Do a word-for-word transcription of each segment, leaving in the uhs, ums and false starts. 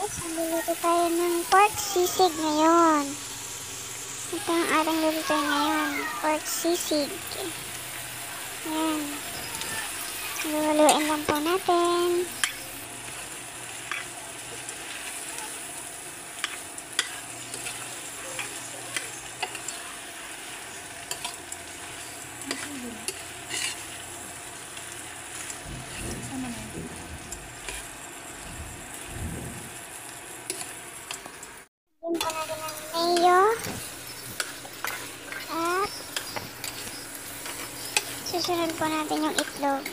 Guys, magluluto tayo ng pork sisig ngayon. Ito ang ating lulutuin ngayon. Pork sisig. Ayan. Luluin lang po natin. Lagyan po natin ng mayo. At susunod po natin yung itlog.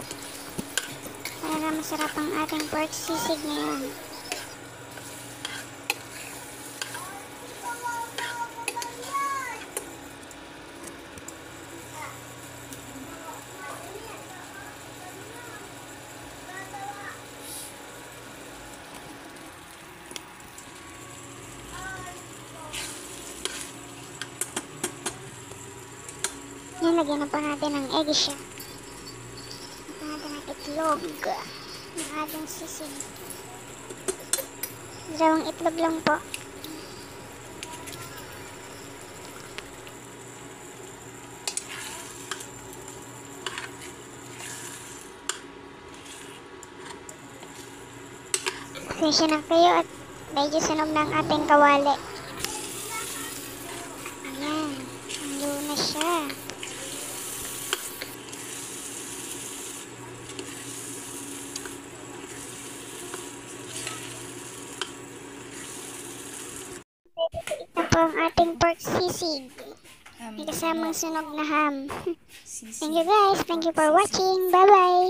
Para masarap ang ating pork sisig ngayon. Yan, lagyan na po natin ng egg siya. Lagyan natin ng itlog ng ating sisig. Dalawang itlog lang po. Pasensya na kayo at medyo sunog ng ating kawali. Ayan, halo na siya. Ito po ang ating pork sisig. May kasamang sunog na ham. Thank you guys. Thank you for watching. Bye bye.